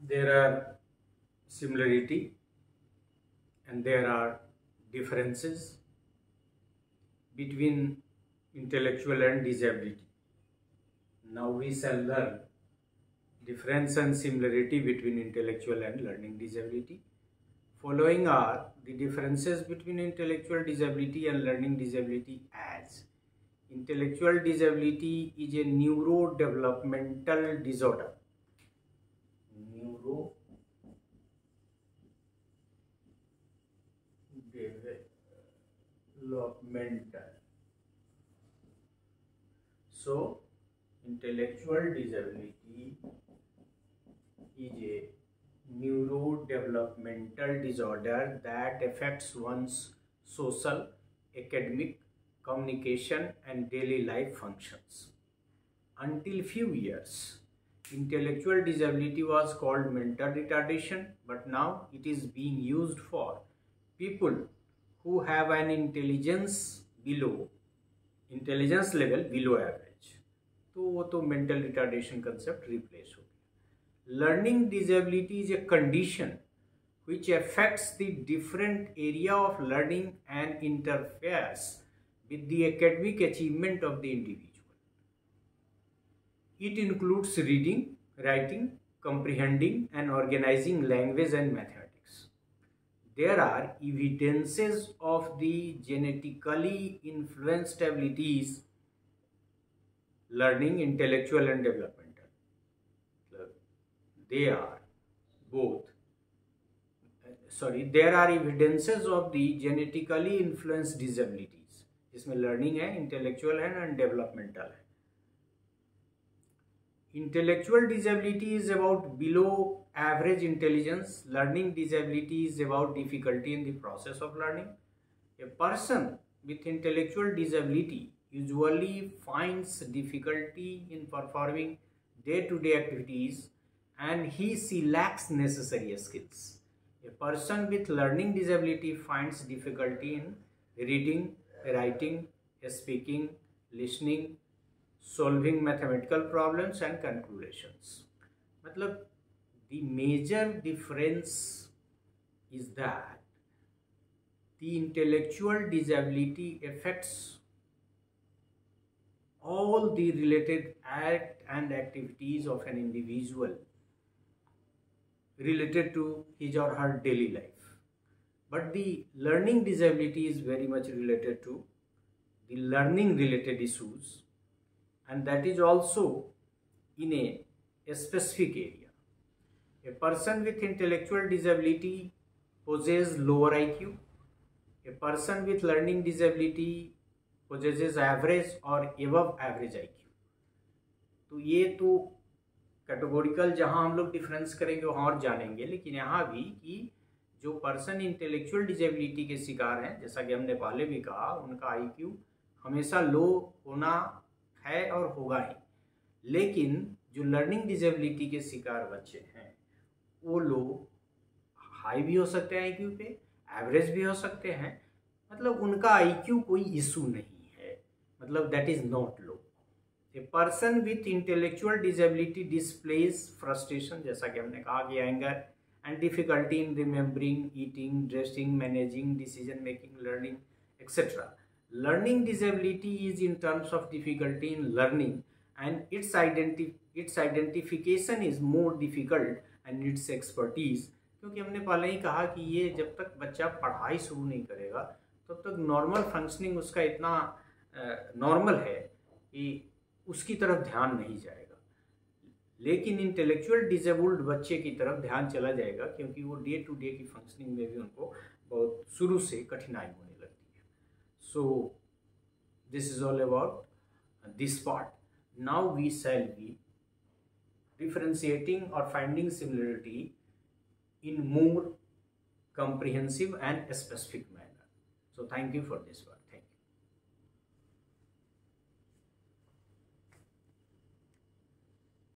there are similarity and there are differences between intellectual and disability. Now we shall learn difference and similarity between intellectual and learning disability. Following are the differences between intellectual disability and learning disability as intellectual disability is a neurodevelopmental disorder. Neurodevelopmental. So, intellectual disability is a neurodevelopmental disorder that affects one's social, academic, communication and daily life functions. Until few years, intellectual disability was called mental retardation, but now it is being used for people who have an intelligence level below average. तो वो तो mental retardation concept replace हो गया. Learning disability is a condition which affects the different area of learning and interferes with the academic achievement of the individual. It includes reading, writing, comprehending and organizing language and mathematics. There are evidences of the genetically influenced abilities learning, intellectual and developmental. There are evidences of the genetically influenced disabilities जिसमें learning है, intellectual है and developmental है. Intellectual disability is about below average intelligence. Learning disability is about difficulty in the process of learning. A person with intellectual disability usually finds difficulty in performing day-to-day activities and she lacks necessary skills. A person with learning disability finds difficulty in reading, writing, speaking, listening, solving mathematical problems and calculations. मतलब the major difference is that the intellectual disability affects all the related act and activities of an individual related to his or her daily life. But the learning disability is very much related to the learning related issues, and that is also in a specific area. A person with intellectual disability possesses lower IQ. A person with learning disability possesses average or above average IQ. तो ये तो categorical जहाँ हम लोग difference करेंगे वहाँ और जानेंगे, लेकिन यहाँ भी कि जो पर्सन इंटेलेक्चुअल डिजेबिलिटी के शिकार हैं, जैसा कि हमने पहले भी कहा, उनका IQ हमेशा लो होना है और होगा ही. लेकिन जो लर्निंग डिजेबिलिटी के शिकार बच्चे हैं वो लोग हाई भी हो सकते हैं IQ पे, एवरेज भी हो सकते हैं. मतलब उनका IQ कोई इशू नहीं है, मतलब that is not low. A person with intellectual disability displays frustration, जैसा कि हमने कहा कि anger and difficulty in remembering, eating, dressing, managing, decision making, learning etcetera. Learning disability is in terms of difficulty in learning and its identification is more difficult and its expertise. क्योंकि हमने पहले ही कहा कि ये जब तक बच्चा पढ़ाई शुरू नहीं करेगा तब तक नॉर्मल फंक्शनिंग उसका इतना नॉर्मल है कि उसकी तरफ ध्यान नहीं जाएगा. लेकिन इंटेलेक्चुअल डिसेबल्ड बच्चे की तरफ ध्यान चला जाएगा क्योंकि वो डे टू डे की फंक्शनिंग में भी उनको बहुत शुरू से कठिनाई होने लगती है. So this is all about this part. Now we shall be differentiating or finding similarity in more comprehensive and specific manner. So thank you for this one.